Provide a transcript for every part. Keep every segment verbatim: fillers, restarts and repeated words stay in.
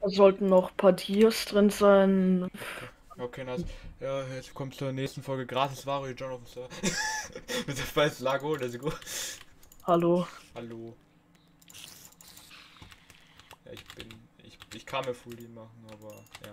Da sollten noch ein paar Dias drin sein. Okay, okay, nice. Ja, jetzt kommt zur nächsten Folge gratis Wario John of Sir. Mit der Weiß Lago, let's go. Hallo. Hallo. Ja, ich bin. Ich, ich kann mir Full Deal machen, aber ja.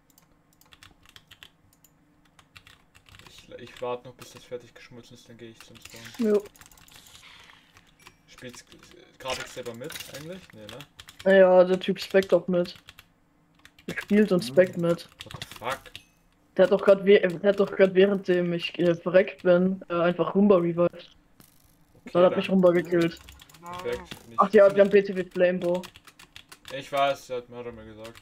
Ich, ich warte noch, bis das fertig geschmolzen ist, dann gehe ich zum Spawn. Jo. Spielt's Grafik selber mit eigentlich? Nee, ne? Naja, der Typ speckt doch mit. Er spielt und speckt mit. What the fuck? Der hat doch gerade der hat doch gerade währenddem ich äh, verreckt bin, äh, einfach Rumba revived. Dann Okay, hat mich dann. Rumba gekillt. Perfekt. Nicht, Ach ja, wir haben B T W Flamebow. ich weiß, hat mir, hat er mir gesagt.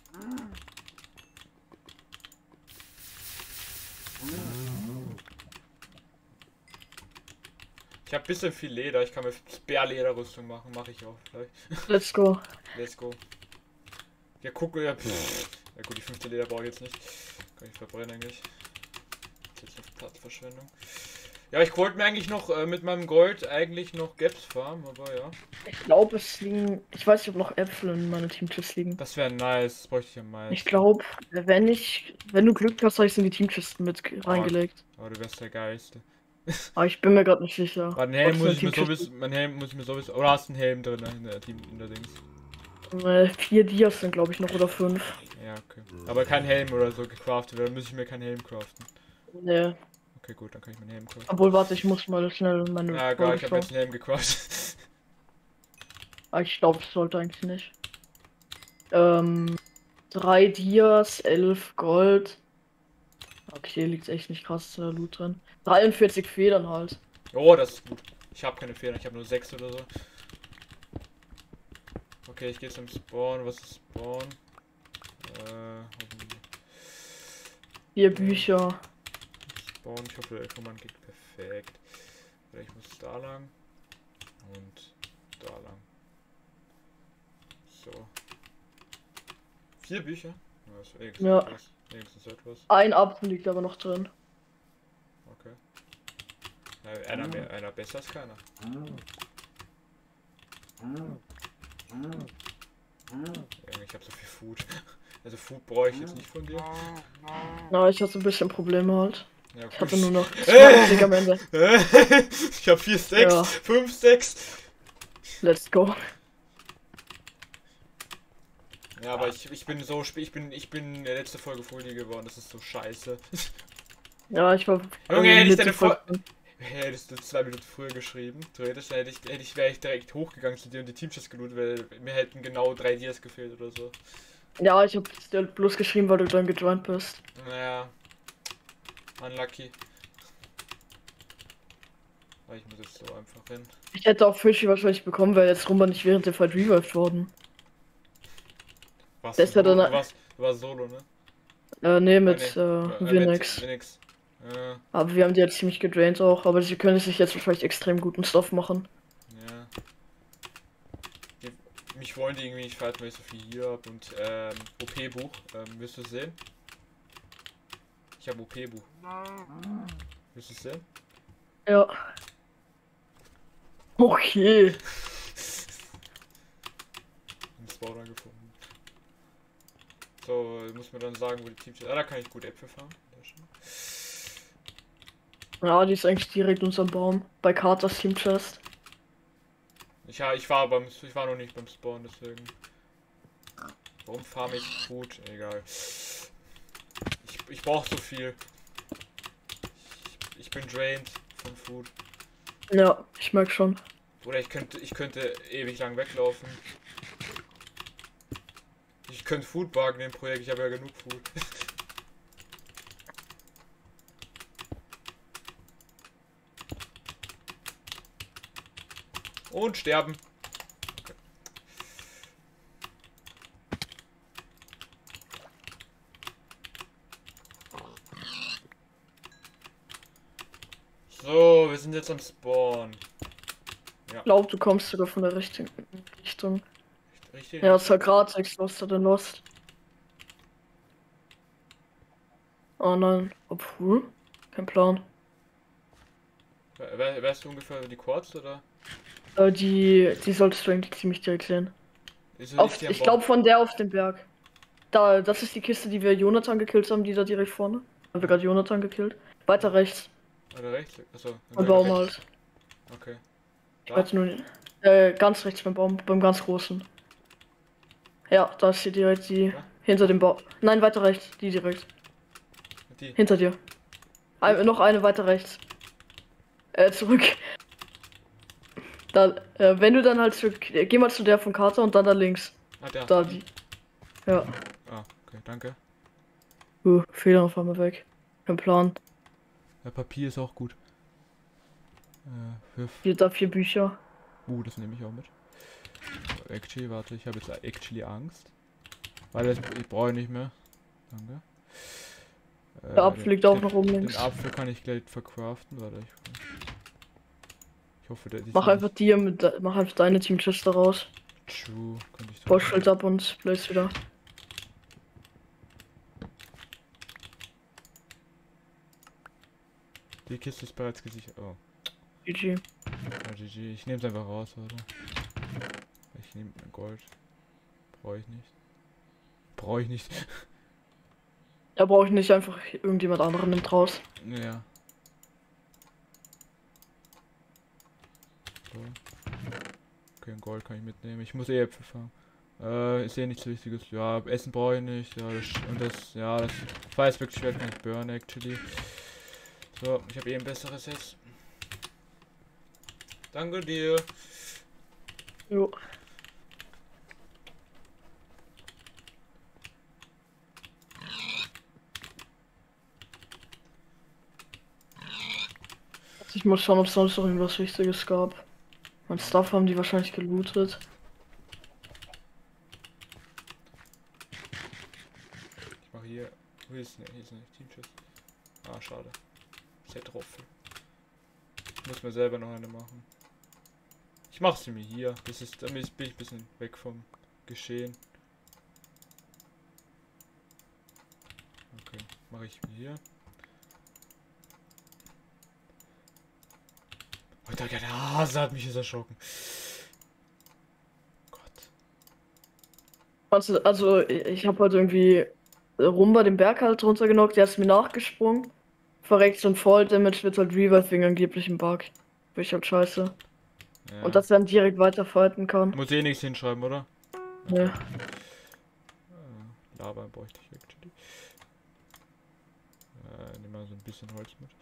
Ich habe bisschen viel Leder, ich kann mir Bärlederrüstung machen, mache ich auch vielleicht. Let's go. Let's go. Ja, guck, ja, pff. Ja gut, die fünfte Leder brauche ich jetzt nicht. Kann ich verbrennen eigentlich. Das ist jetzt eine Platzverschwendung. Ja, ich wollte mir eigentlich noch äh, mit meinem Gold eigentlich noch Gaps farmen, aber ja. Ich glaube, es liegen. Ich weiß nicht, ob noch Äpfel in meinen Teamchips liegen. Das wäre nice, das bräuchte ich am meisten. Ich glaube, wenn ich. Wenn du Glück hast, habe ich es in die Teamkisten mit reingelegt. Aber du wärst der Geilste. Aber ich bin mir gerade nicht sicher. Warte, einen Helm Ob's muss eine ich mir Teamkiste- sowieso. Mein Helm muss ich mir sowieso. Oder hast du einen Helm drin in der Team in der Dings? Äh, vier Dias sind, glaube ich, noch oder fünf. Ja, okay. Aber kein Helm oder so gecraftet werden, dann muss ich mir keinen Helm craften. Nee. Okay, gut, dann kann ich meinen Helm craften. Obwohl, warte, ich muss mal schnell meine. Ja, egal, ich habe jetzt einen Helm gecraftet. Ah, ich glaube, es sollte eigentlich nicht. Ähm, drei Dias, elf Gold. Okay, liegt echt nicht krass äh, Loot drin. dreiundvierzig Federn halt. Oh, das ist gut. Ich habe keine Fehler, ich habe nur sechs oder so. Okay, ich gehe zum Spawn. Was ist Spawn? Äh, Vier Bücher. Spawn, ich hoffe, der Elfenmann geht perfekt. Ich muss da lang und da lang. So. Vier Bücher? Ja, das ist wenigstens Ja. etwas. Wenigstens etwas. Ein Apfel liegt aber noch drin. Okay. Ja, einer mehr, einer besser als keiner. Ja, ich habe so viel Food. Also Food brauche ich jetzt nicht von dir. Na, ich hatte ein bisschen Probleme halt. Ja, Ich okay. hatte nur noch zwanzig am Ende. Ich habe vier Stacks, Ja. fünf Stacks. Let's go. Ja, aber ich, ich bin so spät, ich bin, ich bin in der letzten Folge Folie geworden, das ist so scheiße. Ja, ich war. Junge, äh, hätte ich Mitte deine voll- Fol Hättest du zwei Minuten früher geschrieben, theoretisch hätte ich, hätte ich, wäre ich direkt hochgegangen zu dir und die Teamchats gelootet, weil mir hätten genau drei Dias gefehlt oder so. Ja, ich hab dir bloß geschrieben, weil du dann gejoint bist. Naja. Unlucky. Aber ich muss jetzt so einfach hin. Ich hätte auch Fishy wahrscheinlich bekommen, weil jetzt Rumba nicht während der Fight revived worden. Warst Das du, ist ja solo? dann- du, warst, du warst solo, ne? Äh, nee, mit Ah, äh, nee. Winix. Winix. Ja, Aber wir haben die jetzt ziemlich gedraint auch, aber sie können sich jetzt wahrscheinlich extrem guten Stuff machen. ja. Die, mich wollen die irgendwie nicht fighten, weil ich so viel hier hab und ähm, O P-Buch. Ähm, willst du es sehen? Ich habe O P-Buch. Willst du es sehen? Ja. Okay. Einen Spawner gefunden. So, muss mir dann sagen, wo die Teams sind. Ah, da kann ich gut Äpfel fahren. Sehr schön. Ja, die ist eigentlich direkt unterm Baum. Bei Carters Team Chest. Ich, ja, ich war beim, ich war noch nicht beim Spawn, deswegen. Warum farm ich Food? Egal. Ich, ich brauche so viel. Ich, ich bin drained von Food. Ja, ich merk schon. Oder ich könnte, ich könnte ewig lang weglaufen. Ich könnte Food wagen im Projekt, ich habe ja genug Food. Und sterben. Okay. So, wir sind jetzt am Spawn. Ich glaube, du kommst sogar von der richtigen Richtung. Richtig? Ja, es war gerade sechs Lost oder Lost. Oh nein, obwohl. Kein Plan. We we weißt du ungefähr die Quads oder? Äh, die, die solltest du eigentlich ziemlich direkt sehen. Ist Auf, die am ich Baum? glaube von der auf den Berg. Da, das ist die Kiste, die wir Jonathan gekillt haben, die da direkt vorne. Haben wir gerade Jonathan gekillt. Weiter rechts. Oder rechts? Achso. Am Baum halt. Okay. Ich Da? weiß nur nicht. Äh, ganz rechts beim Baum, beim ganz großen. Ja, da ist sie direkt die. Ja? Hinter dem Baum. Nein, weiter rechts. Die direkt. Die. Hinter dir. Ein, noch eine weiter rechts. Äh, zurück. Da, äh, wenn du dann halt zurück. Äh, geh mal zu der von Carter und dann da links. Ah, der. Da die. Ja. Ah, okay, danke. Uh, Fehler auf einmal weg. Kein Plan. Ja, Papier ist auch gut. Äh, für Hier da vier Bücher. Uh, das nehme ich auch mit. Actually, warte, ich habe jetzt actually Angst. Weil das, ich brauche nicht mehr. Danke. Äh, Der Apfel liegt auch noch oben den, links. Den Apfel kann ich gleich verkraften. Warte, ich, ich hoffe, der ist Mach nicht- einfach dir mit de mach einfach deine Teamchester raus. True, könnte ich Vollschild ab und Blaze wieder. Die Kiste ist bereits gesichert. Oh. G G. Ja, G G. Ich nehme es einfach raus, oder? Ich nehme Gold. Brauche ich nicht. Brauche ich nicht. Da brauche ich nicht einfach irgendjemand anderen nimmt raus. Ja. So. Okay, ein Gold kann ich mitnehmen. Ich muss eh Äpfel fangen. Äh, ist eh nichts Wichtiges. Ja, Essen brauche ich nicht. Ja, das, und das, ja, das Feuersberg-Schwert kann ich burnen, actually. So, ich habe eh ein besseres jetzt. Danke dir. Jo. Ich muss schauen, ob es sonst noch irgendwas Wichtiges gab. Mein Stuff haben die wahrscheinlich gelootet. Ich mache hier. Hier ist ne, hier ist nicht Teamschiss. Ah, schade. Set Roffel. Ich muss mir selber noch eine machen. Ich mache sie mir hier. Das ist, damit bin ich ein bisschen weg vom Geschehen. Okay, mache ich mir hier. Oh, der, der Hase hat mich jetzt erschrocken. Gott. Also, also ich habe halt irgendwie Rumba den Berg halt runtergenockt, der ist mir nachgesprungen. Verreckt und Fall Damage wird halt Reviving angeblich im Bug. Finde ich halt scheiße. Ja. Und dass er dann direkt weiterfighten kann. Muss eh nichts hinschreiben, oder? Ne. Äh, Lava bräuchte ich actually. Äh, nimm mal so ein bisschen Holz mit.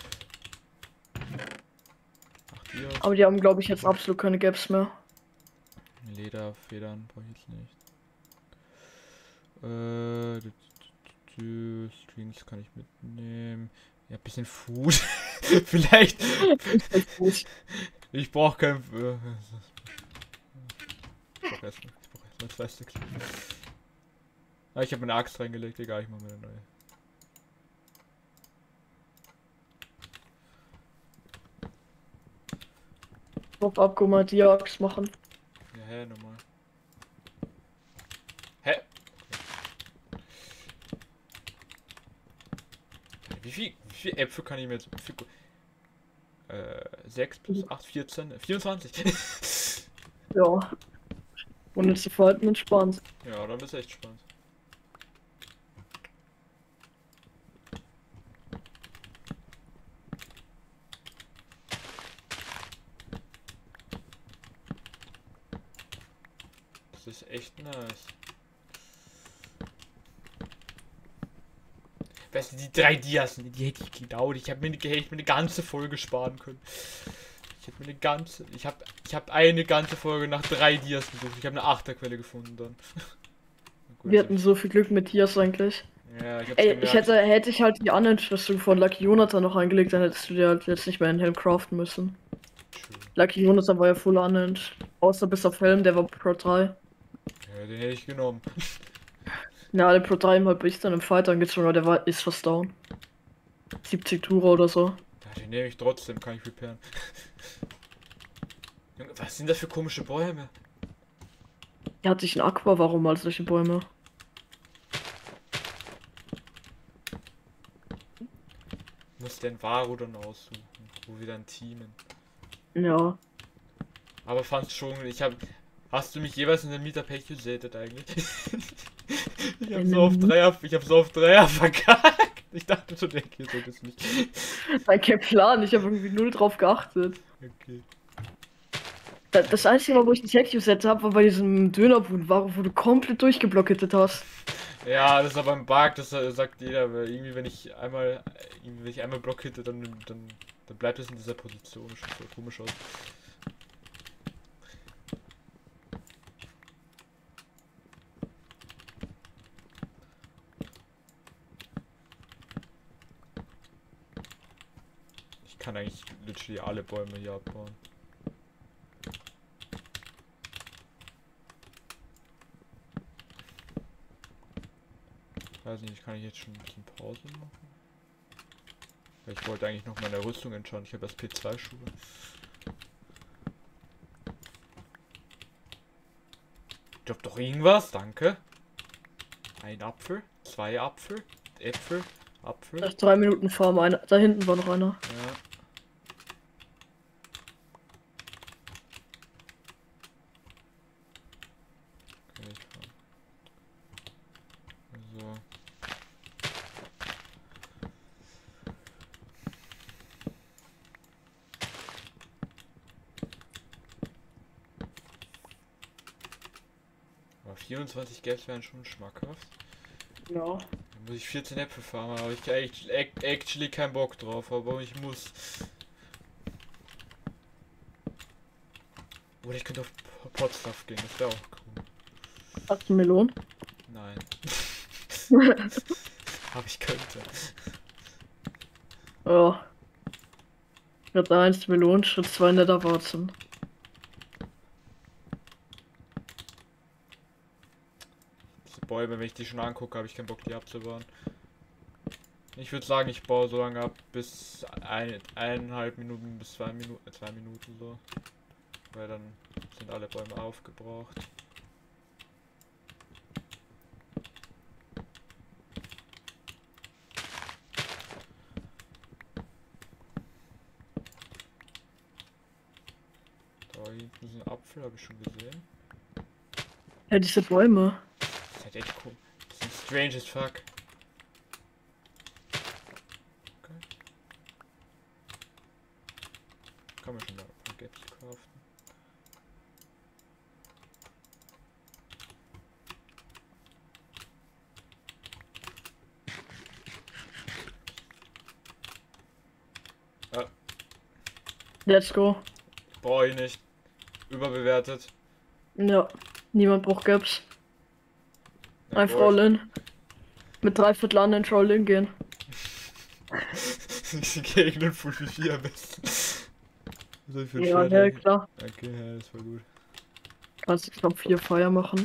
Ach, die aus. Aber die haben, glaube ich, jetzt absolut keine Gaps mehr. Lederfedern brauche ich jetzt nicht. Äh, d- d- d- Strings kann ich mitnehmen. Ja, bisschen Food. Vielleicht. Ich brauche kein. Äh, ich brauche erst ich brauch erst mal zwei Sticks. Ah, ich habe eine Axt reingelegt, egal, ich mache mir eine neue. Pop ab, guck mal, die Axt machen. Ja, hä, nochmal. Hä? Okay. Wie viel, wie viel Äpfel kann ich mir jetzt. Wie viel, äh, sechs plus acht, vierzehn, vierundzwanzig. Ja. Und jetzt zu fighten entspannt. Ja, dann ist echt spannend. Das ist echt nice. Weißt du, die drei Dias, die hätte ich gedauert. Ich habe mir, hätte ich mir eine ganze Folge sparen können. Ich hätte mir eine ganze. Ich habe ich hab eine ganze Folge nach drei Dias gesucht. Ich habe eine Achterquelle gefunden dann. Gut, Wir hatten so viel Glück mit Dias eigentlich. ja, ich hab's Ey, gemerkt. ich hätte, hätte ich halt die anderen Schlüssel von Lucky Jonathan noch eingelegt, dann hättest du dir halt jetzt nicht mehr einen Helm craften müssen. True. Lucky Jonathan war ja full unhinged. Außer bis auf Helm, der war Pro drei. Ja, den hätte ich genommen. Ja, der Pro drei habe ich dann im Fight angezogen, aber der war, ist fast down. siebzig Tura oder so. Ja, den nehme ich trotzdem, kann ich repairen. Junge, was sind das für komische Bäume? Er hat sich ein Aqua, warum als solche Bäume? Muss den Varo dann aussuchen, wo wir dann teamen. Ja. Aber fand's schon, ich hab. Hast du mich jeweils in der Mieter Pech gesätet eigentlich? Ich hab so auf Dreier, ich hab so auf Dreier verkackt. Ich dachte schon, der hier sollte es nicht. Nein, kein Plan, ich habe irgendwie null drauf geachtet. Okay. Da- Das einzige Mal, wo ich ein Tech-Set habe, war bei diesem Dönerboot, war, wo du komplett durchgeblockiert hast. Ja, das ist aber ein Bug, das äh, sagt jeder, weil irgendwie wenn ich einmal irgendwie, wenn ich einmal Block hitte, dann, dann, dann bleibt es in dieser Position. Das schaut voll komisch aus. Ich kann eigentlich literally alle Bäume hier abbauen. Weiß nicht, kann ich jetzt schon ein bisschen Pause machen? Weil ich wollte eigentlich noch meine Rüstung entschauen. Ich habe erst P zwei Schuhe. Drop doch irgendwas, danke. Ein Apfel, zwei Apfel, Äpfel, Apfel. Nach drei Minuten Farm, einer. Da hinten war noch einer. Ja. Okay, ich fahr. So. Aber vierundzwanzig Gaps wären schon schmackhaft. Ja. Dann muss ich vierzehn Äpfel farmen, aber ich eigentlich actually keinen Bock drauf, aber ich muss. Oder ich könnte auf Potstuff gehen, das wäre auch cool. Hast du Melonen? Nein. Aber ich könnte. Ja. Schritt eins Melonen, Schritt zwei Netherwarzen. Diese Bäume, wenn ich die schon angucke, habe ich keinen Bock, die abzubauen. Ich würde sagen, ich baue so lange ab bis ein, eineinhalb Minuten bis zwei Minuten, zwei Minuten so. Weil dann sind alle Bäume aufgebraucht. Da hinten ist ein Apfel, habe ich schon gesehen. Ja, diese Bäume. Das ist halt echt cool. Das ist strange as fuck. Okay. Kann man schon mal ein paar Gaps craften. Ah, Let's go. brauche ich nicht. Überbewertet. Ja. Niemand braucht Gaps. Ja, Einfach brauch all in. Mit drei Viertel an den Troll gehen. ich. Gegner Full vier am besten. So viel Ja, Schwert. ja, klar. Okay, ja, das war gut. Kannst du knapp vier Feuer machen.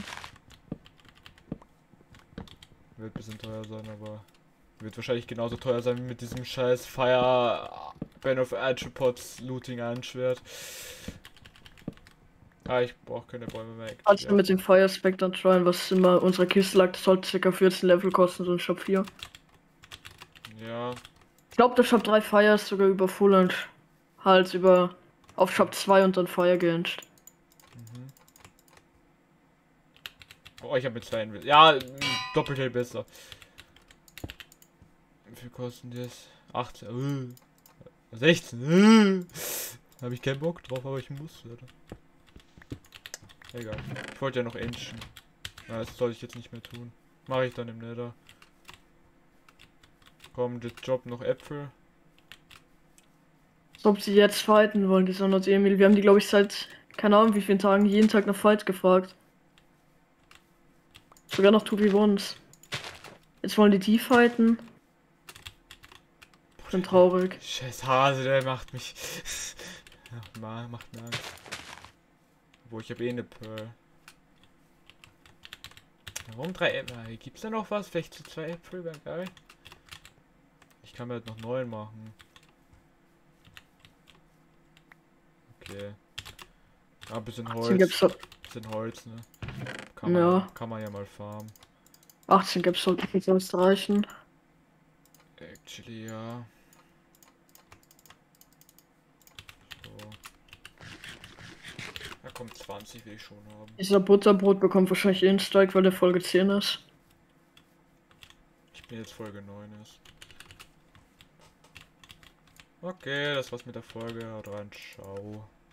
Wird ein bisschen teuer sein, aber wird wahrscheinlich genauso teuer sein wie mit diesem scheiß Fire Band of Arthropods Looting Einschwert. Ah, ich brauche keine Bäume mehr. Kannst du mit dem Fire Spectre tryen, was in unserer Kiste lag, das sollte ca. vierzehn Level kosten, so ein Shop vier. Ja. Ich glaube, der Shop drei Fire ist sogar über Full und halt über auf Shop zwei und dann Fire geanged. Mhm. Oh, ich habe mit zwei Invis. Ja, doppelt hält besser. Wie viel kosten die jetzt? achtzehn. Uh, sechzehn. Uh. Habe ich keinen Bock drauf, aber ich muss, Alter. Egal. Ich wollte ja noch enchen. Na, das soll ich jetzt nicht mehr tun. Mache ich dann im Nether. Komm, jetzt drop noch Äpfel. Als ob sie jetzt fighten wollen, die Sonne und Emil. Wir haben die, glaube ich, seit keine Ahnung wie vielen Tagen jeden Tag nach Fight gefragt. Sogar noch two v ones. Jetzt wollen die die fighten. Ich bin traurig. Scheiß Hase, der macht mich. Ach, mal, macht mir Angst. Wo ich habe eh eine Pearl. Warum drei Äpfel? Gibt's da noch was? Vielleicht zu zwei Äpfel wäre geil. Ich kann mir halt noch neun machen. Okay. Ah, bisschen achtzehn Holz. gibt's, Bisschen Holz, ne? Kann man ja. kann man ja mal farmen. achtzehn gibt's sollten für sonst reichen. Actually, ja. So. Ja, kommt zwanzig will ich schon haben. Dieser Butterbrot bekommt wahrscheinlich eh einen Strike, weil der Folge zehn ist. Wenn jetzt Folge neun ist. Okay, das war's mit der Folge. Haut rein, ciao.